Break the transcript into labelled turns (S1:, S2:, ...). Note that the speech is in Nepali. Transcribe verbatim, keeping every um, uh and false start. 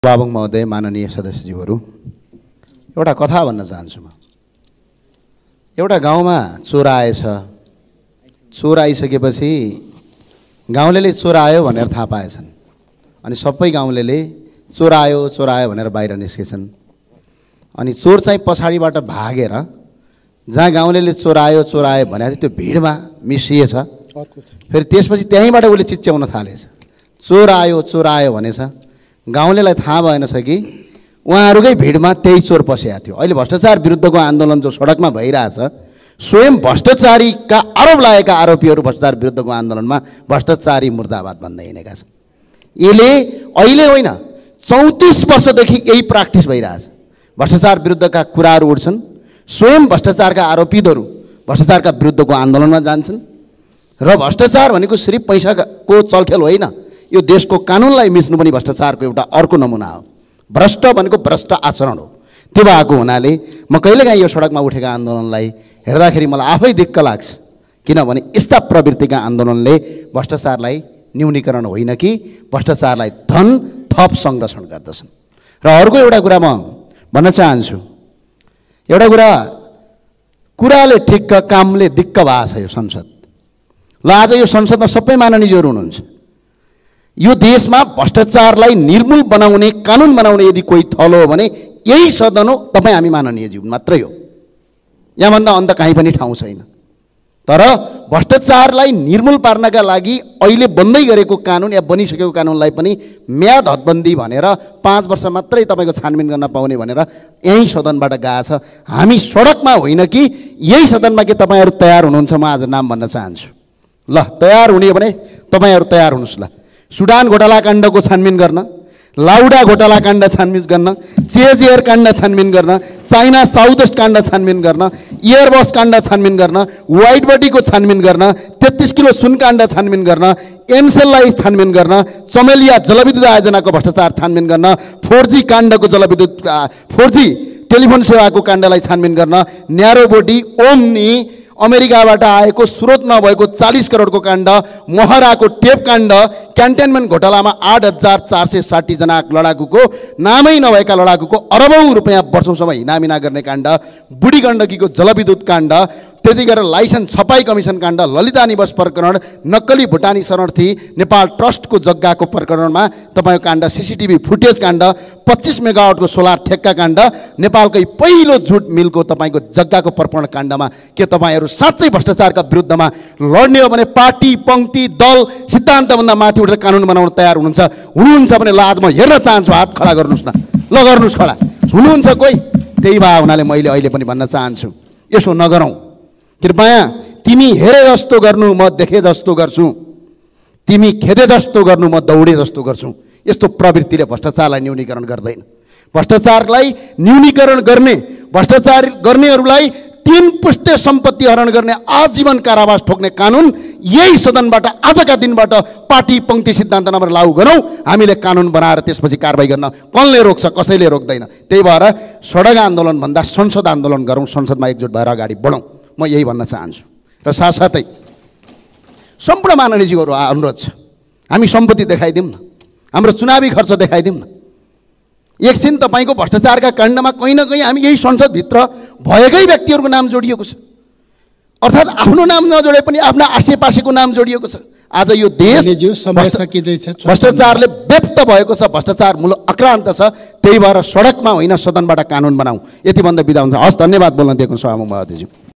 S1: बाबुङ महोदय, माननीय सदस्यज्यूहरू, एउटा कथा भन्न चाहन्छु म। एउटा गाउँमा चोर आएछ। चोर आइसकेपछि गाउँलेले चोर आयो भनेर थाहा पाएछन् अनि सबै गाउँलेले चोर आयो चोर आयो भनेर बाहिर निस्केछन्। अनि चोर चाहिँ पछाडिबाट भागेर जहाँ गाउँलेले चोर आयो चोर आयो भने त्यो भिडमा मिसिएछ। फेरि त्यसपछि त्यहीँबाट उसले चिच्याउन थालेछ, चोर आयो चोर आयो भनेछ। गाउँलेलाई थाहा भएनछ कि उहाँहरूकै भिडमा त्यही चोर पसेको थियो। अहिले भ्रष्टाचार विरुद्धको आन्दोलन जो सडकमा भइरहेछ, स्वयं भ्रष्टाचारीका आरोप लागेका आरोपीहरू भ्रष्टाचार विरुद्धको आन्दोलनमा भ्रष्टाचारी मुर्दाबाद भन्दै हिँडेका छन्। यसले अहिले होइन, चौतिस वर्षदेखि यही प्र्याक्टिस भइरहेछ। भ्रष्टाचार विरुद्धका कुराहरू उठ्छन्, स्वयं भ्रष्टाचारका आरोपितहरू भ्रष्टाचारका विरुद्धको आन्दोलनमा जान्छन्। र भ्रष्टाचार भनेको सिर्फ पैसाको चलखेल होइन, यो देशको कानुनलाई मिच्नु पनि भ्रष्टाचारको एउटा अर्को नमुना हो। भ्रष्ट भनेको भ्रष्ट आचरण हो। त्यो भएको हुनाले म कहिलेकाहीँ यो सडकमा उठेका आन्दोलनलाई हेर्दाखेरि मलाई आफै दिक्क लाग्छ, किनभने यस्ता प्रवृत्तिका आन्दोलनले भ्रष्टाचारलाई न्यूनीकरण होइन कि भ्रष्टाचारलाई धन थप संरक्षण गर्दछन्। र अर्को एउटा कुरा म भन्न चाहन्छु, एउटा कुरा कुराले ठिक्क कामले दिक्क भएको छ यो संसद। ल आज यो संसदमा सबै माननीयहरू हुनुहुन्छ। यो देशमा भ्रष्टाचारलाई निर्मूल बनाउने कानुन बनाउने यदि कोही थलो हो भने यही सदन हो, तपाईँ हामी माननीयज्यू मात्रै हो। यहाँभन्दा अन्त कहीँ पनि ठाउँ छैन। तर भ्रष्टाचारलाई निर्मूल पार्नका लागि अहिले बन्दै गरेको कानुन या बनिसकेको कानुनलाई पनि म्याद हदबन्दी भनेर पाँच वर्ष मात्रै तपाईँको छानबिन गर्न पाउने भनेर यही सदनबाट गएछ। हामी सडकमा होइन कि यही सदनमा के तपाईँहरू तयार हुनुहुन्छ? म आज नाम भन्न चाहन्छु। ल तयार हुने हो भने तपाईँहरू तयार हुनुहोस्। ल सुडान घोटाला काण्डको छानबिन गर्न, लाउडा घोटाला काण्ड छानबिन गर्न, चेज एयर काण्ड छानबिन गर्न, चाइना साउथ वेस्ट काण्ड छानबिन गर्न, एयरबस काण्ड छानबिन गर्न, वाइट बडीको छानबिन गर्न, तेत्तिस किलो सुन काण्ड छानबिन गर्न, एमसेललाई छानबिन गर्न, चमेलिया जलविद्युत आयोजनाको भ्रष्टाचार छानबिन गर्न, फोर जी काण्डको जलविद्युत फोर जी टेलिफोन सेवाको काण्डलाई छानबिन गर्न, न्यारो बोडी ओम्नी अमेरिकाबाट आएको स्रोत नभएको चालीस करोडको काण्ड, मोहराको टेप काण्ड, क्यान्टेनमेन्ट घोटालामा आठ हजार चार सय साठी जना लडाकुको नामै नभएका लडाकुको अरबौँ रुपियाँ वर्षौँसम्म हिनामिना गर्ने काण्ड, बुढी गण्डकीको जलविद्युत काण्ड, त्यति गरेर लाइसेन्स छपाई कमिसन काण्ड, ललिता निवास प्रकरण, नक्कली भुटानी शरणार्थी नेपाल ट्रस्टको जग्गाको प्रकरणमा तपाईँको काण्ड, सिसिटिभी फुटेज काण्ड, पच्चिस मेगावाटको सोलर ठेक्का काण्ड, नेपालकै पहिलो जुट मिलको तपाईँको जग्गाको प्रकरण काण्डमा के तपाईँहरू साँच्चै भ्रष्टाचारका विरुद्धमा लड्ने हो भने पार्टी पङ्क्ति दल सिद्धान्तभन्दा माथि उठेर कानुन बनाउन तयार हुनुहुन्छ हुनुहुन्छ भने ल आज म हेर्न चाहन्छु, हात खडा गर्नुहोस् न। ल गर्नुहोस् खडा, हुनुहुन्छ कोही? त्यही भए हुनाले मैले अहिले पनि भन्न चाहन्छु, यसो नगरौँ कृपया। तिमी हेरे जस्तो गर्नु म देखे जस्तो गर्छु, तिमी खेदे जस्तो गर्नु म दौडे जस्तो गर्छु। यस्तो प्रवृत्तिले भ्रष्टाचारलाई न्यूनीकरण गर्दैन। भ्रष्टाचारलाई न्यूनीकरण गर्ने, भ्रष्टाचार गर्नेहरूलाई तीन पुस्ते सम्पत्ति हरण गर्ने आजीवन कारावास ठोक्ने कानुन यही सदनबाट आजका दिनबाट पार्टी पङ्क्ति सिद्धान्त नम्बर लागू गरौँ। हामीले कानुन बनाएर त्यसपछि कारबाही गर्न कसले रोक्छ? कसैले रोक्दैन। त्यही भएर सडक आन्दोलनभन्दा संसद आन्दोलन गरौँ, संसदमा एकजुट भएर अगाडि बढौँ, म यही भन्न चाहन्छु। र साथसाथै सम्पूर्ण माननीयज्यूहरू अनुरोध छ, हामी सम्पत्ति देखाइदिउँ न, हाम्रो चुनावी खर्च देखाइदिउँ न। एकछिन तपाईँको भ्रष्टाचारका काण्डमा कहीँ न कहीँ हामी यही संसदभित्र भएकै व्यक्तिहरूको नाम जोडिएको छ, अर्थात् आफ्नो नाम नजोडे पनि आफ्ना आसेपासेको नाम जोडिएको छ। आज यो देश
S2: समय सकिँदैछ,
S1: भ्रष्टाचारले व्यक्त भएको छ, भ्रष्टाचार मूल आक्रान्त छ। त्यही भएर सडकमा होइन सदनबाट कानुन बनाऊ। यति भन्दा बिदा हुन्छ। हस्, धन्यवाद बोल्न दिएको सभामुख महोदयज्यू।